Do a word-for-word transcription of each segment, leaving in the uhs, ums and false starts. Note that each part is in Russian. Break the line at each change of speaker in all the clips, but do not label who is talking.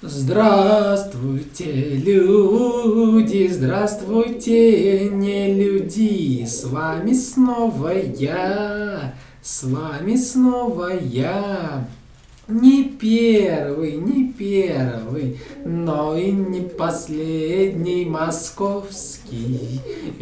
Здравствуйте, люди, здравствуйте, не люди, с вами снова я, с вами снова я. Не первый, не первый, но и не последний московский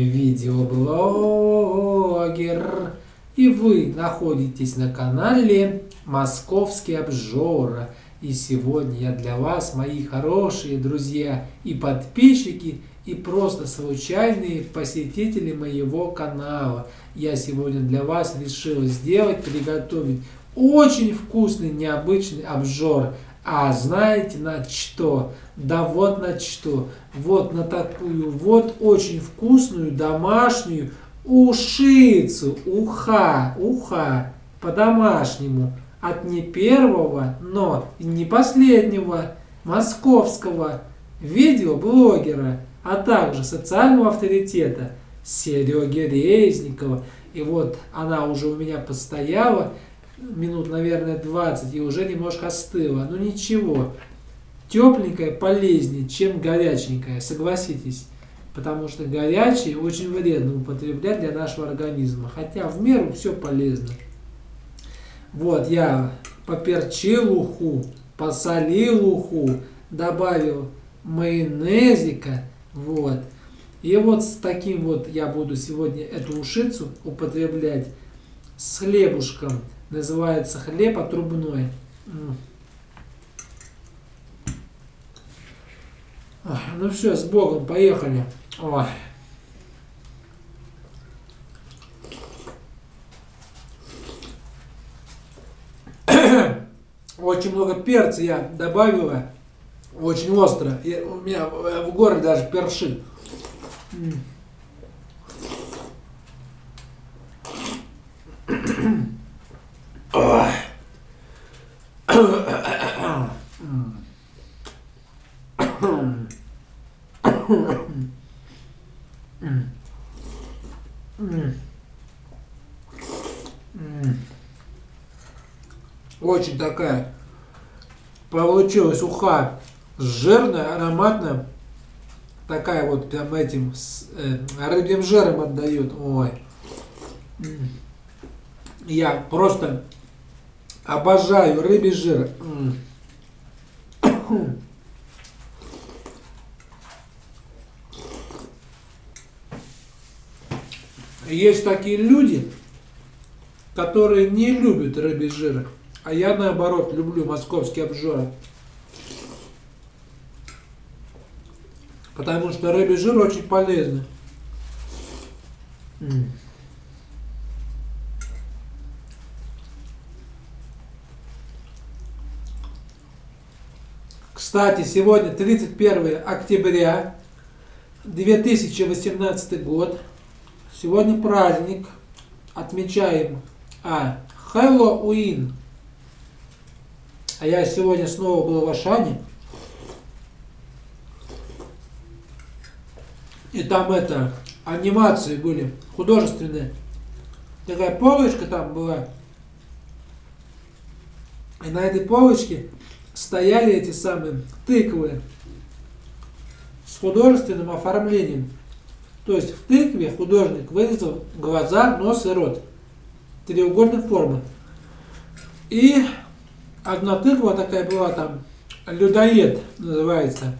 видеоблогер. И вы находитесь на канале Московский Обжора. И сегодня я для вас, мои хорошие друзья и подписчики, и просто случайные посетители моего канала, я сегодня для вас решил сделать, приготовить очень вкусный, необычный обжор. А знаете на что? Да вот на что. Вот на такую вот очень вкусную домашнюю ушицу. Уха, уха, по-домашнему. От не первого, но и не последнего московского видеоблогера, а также социального авторитета Сереги Резникова. И вот она уже у меня постояла минут, наверное, двадцать и уже немножко остыла. Но ничего, тепленькая полезнее, чем горяченькая, согласитесь. Потому что горячее очень вредно употреблять для нашего организма. Хотя в меру все полезно. Вот, я поперчил уху, посолил уху, добавил майонезика, вот. И вот с таким вот я буду сегодня эту ушицу употреблять с хлебушком. Называется хлеб отрубной. Ну все, с Богом, поехали. Ой. Очень много перца я добавила, очень остро. И у меня в горле даже першит. Очень такая получилась уха жирная, ароматная, такая вот прям этим с, э, рыбьим жиром отдает. Ой, я просто обожаю рыбий жир. Есть такие люди, которые не любят рыбий жир. А я, наоборот, люблю московский обжор. Потому что рыбий жир очень полезный. Кстати, сегодня тридцать первое октября две тысячи восемнадцатый год. Сегодня праздник. Отмечаем а, Хэллоуин. А я сегодня снова был в Ашане. И там это, анимации были художественные. Такая полочка там была. И на этой полочке стояли эти самые тыквы с художественным оформлением. То есть в тыкве художник вырезал глаза, нос и рот. Треугольной формы. И одна тыква такая была там, людоед называется.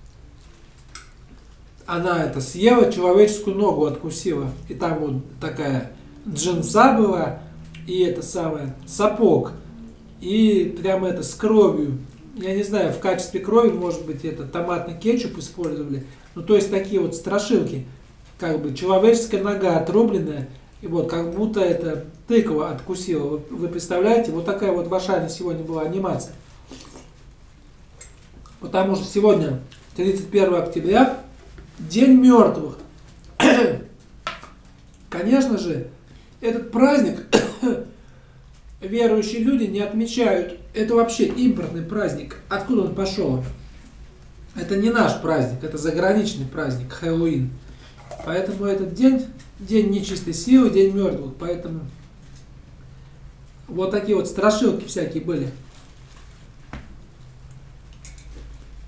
Она это съела, человеческую ногу откусила. И там вот такая джинса была, и это самое, сапог. И прямо это с кровью. Я не знаю, в качестве крови, может быть, это томатный кетчуп использовали. Ну, то есть такие вот страшилки. Как бы человеческая нога отрубленная. И вот как будто это тыква откусила. Вы, вы представляете, вот такая вот в Ашане сегодня была анимация. Потому что сегодня, тридцать первое октября, День мертвых. Конечно же, этот праздник верующие люди не отмечают. Это вообще импортный праздник. Откуда он пошел? Это не наш праздник, это заграничный праздник, Хэллоуин. Поэтому этот день, день нечистой силы, день мертвых. Поэтому вот такие вот страшилки всякие были.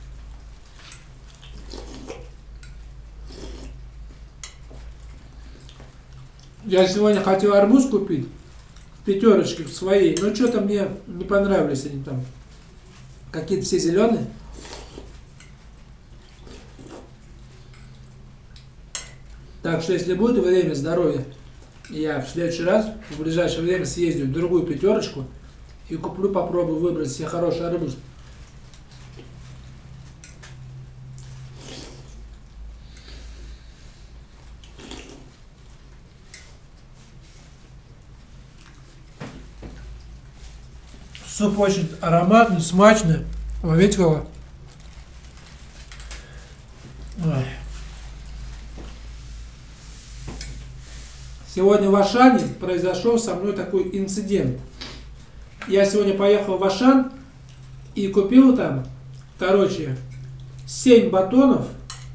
Я сегодня хотел арбуз купить в пятерочке в своей, но что-то мне не понравились они там. Какие-то все зеленые. Так что, если будет время, здоровья, я в следующий раз, в ближайшее время съездю в другую пятерочку и куплю, попробую выбрать себе хороший арбуз. Суп очень ароматный, смачный. Ой, видите кого? Ой. Сегодня в Ашане произошел со мной такой инцидент. Я сегодня поехал в Ашан и купил там, короче, семь батонов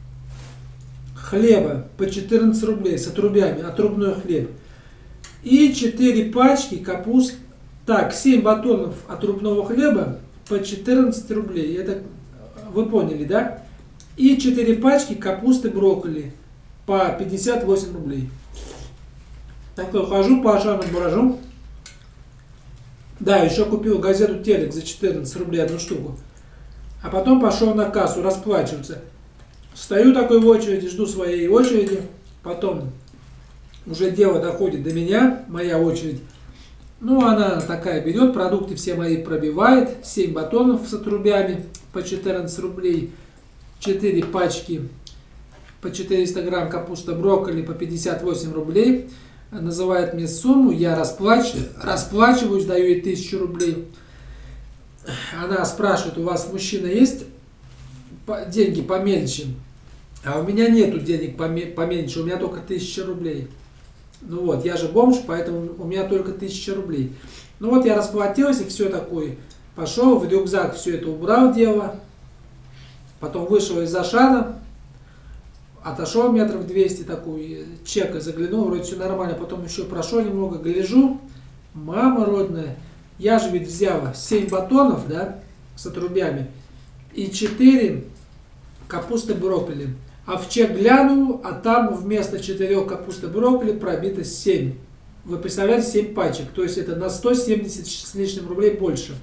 хлеба по четырнадцать рублей с отрубями, отрубной хлеб. И четыре пачки капуст. Так, семь батонов отрубного хлеба по четырнадцать рублей. Это вы поняли, да? И четыре пачки капусты брокколи по пятьдесят восемь рублей. Так я хожу по Ашану, брожу. Да, еще купил газету «Телек» за четырнадцать рублей одну штуку. А потом пошел на кассу расплачиваться. Стою такой в очереди, жду своей очереди. Потом уже дело доходит до меня, моя очередь. Ну, она такая берет, продукты все мои пробивает. семь батонов с отрубями по четырнадцать рублей. четыре пачки по четыреста грамм капуста брокколи по пятьдесят восемь рублей. Называет мне сумму, я расплач... расплачиваюсь, даю ей тысячу рублей. Она спрашивает, у вас, мужчина, есть деньги помельче? А у меня нету денег поменьше, у меня только тысяча рублей. Ну вот, я же бомж, поэтому у меня только тысяча рублей. Ну вот, я расплатился, все такое. Пошел в рюкзак, все это убрал дело. Потом вышел из Ашана. Отошел метров двести такой, чека заглянул, вроде все нормально. Потом еще прошел немного, гляжу. Мама родная, я же ведь взяла семь батонов, да, с отрубями. И четыре капусты брокколи. А в чек глянул, а там вместо четырех капусты брокколи пробито семь. Вы представляете, семь пачек. То есть это на сто семьдесят с лишним рублей больше.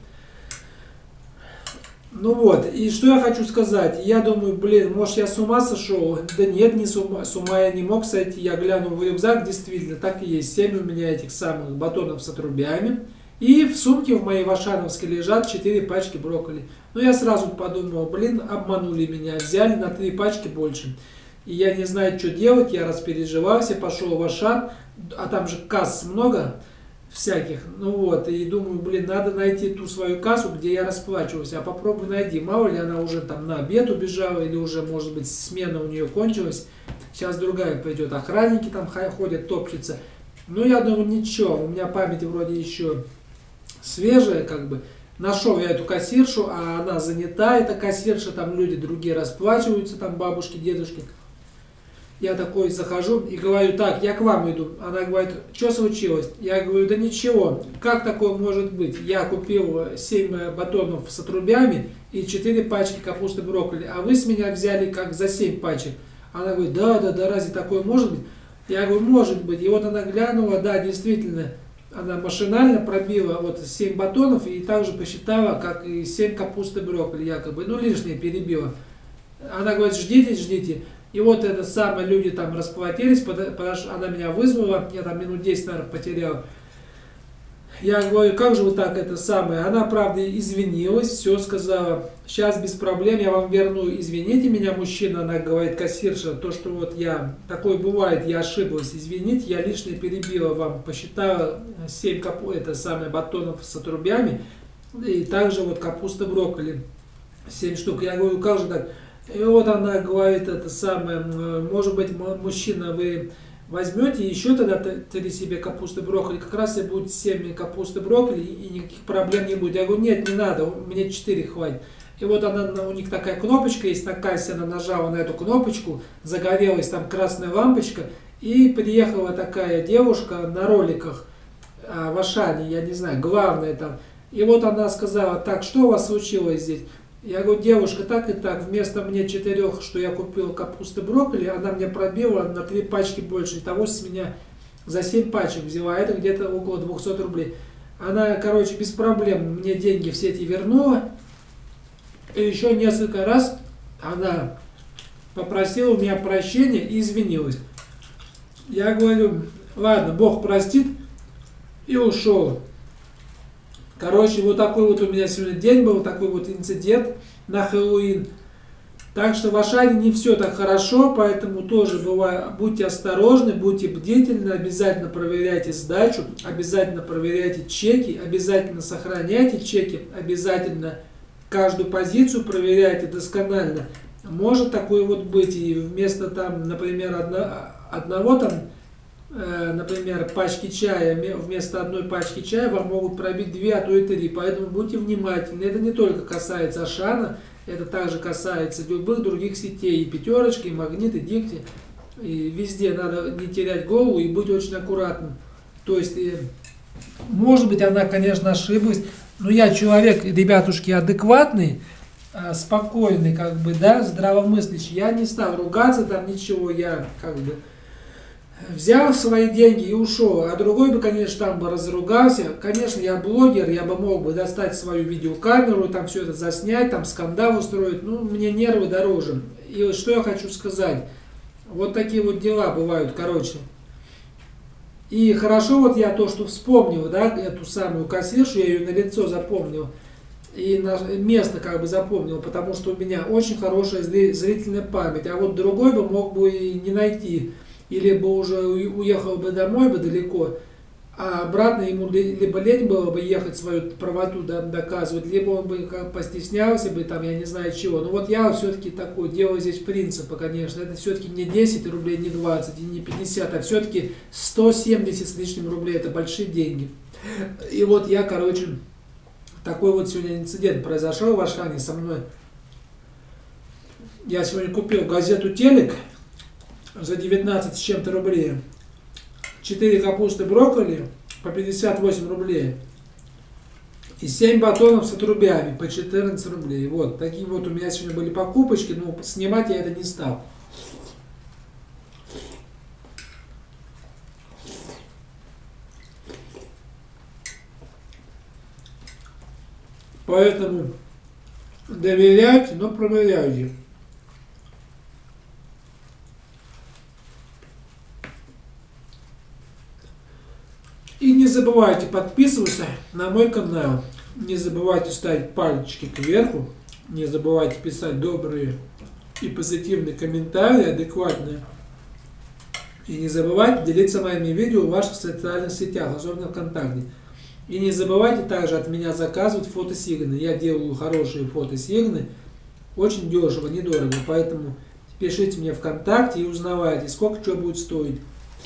Ну вот, и что я хочу сказать. Я думаю, блин, может я с ума сошел? Да нет, не с ума, с ума я не мог сойти. Я глянул в рюкзак, действительно, так и есть. семь у меня этих самых батонов с отрубями. И в сумке в моей вашановской лежат четыре пачки брокколи. Ну я сразу подумал, блин, обманули меня, взяли на три пачки больше. И я не знаю, что делать, я распереживался, пошел в Ашан, а там же касс много всяких. Ну вот, и думаю, блин, надо найти ту свою кассу, где я расплачивался. А попробуй найди, мало ли она уже там на обед убежала, или уже, может быть, смена у нее кончилась. Сейчас другая пойдет, охранники там ходят, топчутся. Ну я думаю, ничего, у меня память вроде еще свежая, как бы. Нашел я эту кассиршу, а она занята, эта кассирша, там люди другие расплачиваются, там бабушки, дедушки. Я такой захожу и говорю, так, я к вам иду. Она говорит, что случилось? Я говорю, да ничего, как такое может быть? Я купил семь батонов с отрубями и четыре пачки капусты брокколи, а вы с меня взяли как за семь пачек. Она говорит, да, да, да, разве такое может быть? Я говорю, может быть. И вот она глянула, да, действительно, она машинально пробила вот семь батонов и также посчитала, как и семь капусты брокколи якобы, ну лишнее перебила. Она говорит, ждите, ждите. И вот это самое, люди там расплатились, она меня вызвала, я там минут десять, наверное, потерял. Я говорю, как же вы так это самое? Она, правда, извинилась, все сказала, сейчас без проблем, я вам верну, извините меня, мужчина, она говорит, кассирша, то, что вот я, такое бывает, я ошиблась, извините, я лишнее перебила вам, посчитала семь капу, это самое, батонов с отрубями, и также вот капуста брокколи, семь штук. Я говорю, как же так? И вот она говорит, это самое, может быть, мужчина, вы возьмете еще тогда три себе капусты брокколи, как раз и будет семь капусты брокколи, и никаких проблем не будет. Я говорю, нет, не надо, мне четыре хватит. И вот она, у них такая кнопочка есть на кассе, она нажала на эту кнопочку, загорелась там красная лампочка, и приехала такая девушка на роликах в Ашане, я не знаю, главная там. И вот она сказала, так, что у вас случилось здесь? Я говорю, девушка, так и так, вместо мне четырех, что я купил капусты брокколи, она мне пробила на три пачки больше, и того с меня За семь пачек взяла, это где-то около двухсот рублей. Она, короче, без проблем мне деньги все эти вернула. И еще несколько раз она попросила у меня прощения и извинилась. Я говорю, ладно, Бог простит, и ушел. Короче, вот такой вот у меня сегодня день был, такой вот инцидент на Хэллоуин. Так что в Ашане не все так хорошо, поэтому тоже бывает, будьте осторожны, будьте бдительны, обязательно проверяйте сдачу, обязательно проверяйте чеки, обязательно сохраняйте чеки, обязательно каждую позицию проверяйте досконально. Может такое вот быть, и вместо там, например, одно, одного там, э, например, пачки чая, вместо одной пачки чая вам могут пробить две, а то и три, поэтому будьте внимательны. Это не только касается Ашана, это также касается любых других сетей, и Пятерочки, и Магнит, и Дикти. И везде надо не терять голову и быть очень аккуратным. То есть, может быть, она, конечно, ошиблась, но я человек, ребятушки, адекватный, спокойный, как бы, да, здравомыслящий. Я не стал ругаться, там ничего, я как бы взял свои деньги и ушел. А другой бы, конечно, там бы разругался. Конечно, я блогер, я бы мог бы достать свою видеокамеру, там все это заснять, там скандал устроить. Ну, мне нервы дороже. И вот что я хочу сказать. Вот такие вот дела бывают, короче. И хорошо вот я то, что вспомнил, да, эту самую кассиршу, я ее на лицо запомнил. И на место как бы запомнил, потому что у меня очень хорошая зрительная память. А вот другой бы мог бы и не найти. Или бы уже уехал бы домой бы далеко, а обратно ему либо лень было бы ехать свою правоту доказывать, либо он бы как постеснялся бы, там, я не знаю чего. Но вот я все-таки такой, делаю здесь принципы, конечно. Это все-таки не десять рублей, не двадцать, и не пятьдесят, а все-таки сто семьдесят с лишним рублей. Это большие деньги. И вот я, короче, такой вот сегодня инцидент произошел в Ашане со мной. Я сегодня купил газету «Телек» за девятнадцать с чем-то рублей, четыре капусты брокколи по пятьдесят восемь рублей и семь батонов с отрубями по четырнадцать рублей. Вот, такие вот у меня сегодня были покупочки, но снимать я это не стал. Поэтому доверяйте, но проверяйте. И не забывайте подписываться на мой канал. Не забывайте ставить пальчики кверху. Не забывайте писать добрые и позитивные комментарии, адекватные. И не забывайте делиться моими видео в ваших социальных сетях, особенно ВКонтакте. И не забывайте также от меня заказывать фотосигны. Я делаю хорошие фотосигны. Очень дешево, недорого. Поэтому пишите мне ВКонтакте и узнавайте, сколько что будет стоить.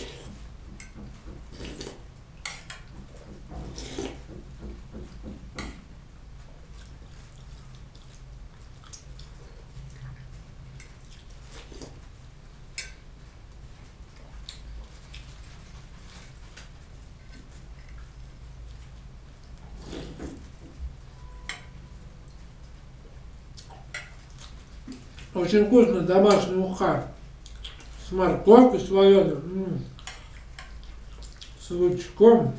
Очень вкусно, домашняя уха с морковкой, с вареной, м-м, с лучком.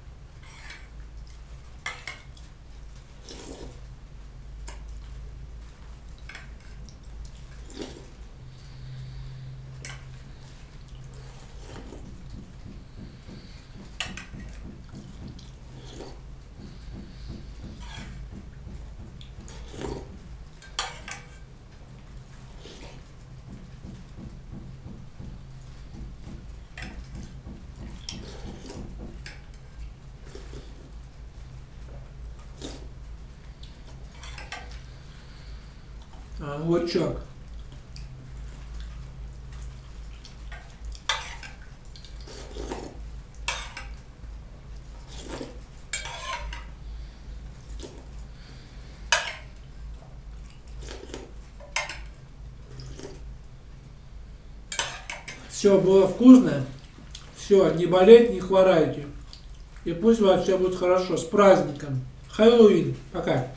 А, лучок. Все было вкусно. Все, не болейте, не хворайте. И пусть у вас все будет хорошо. С праздником. Хэллоуин. Пока.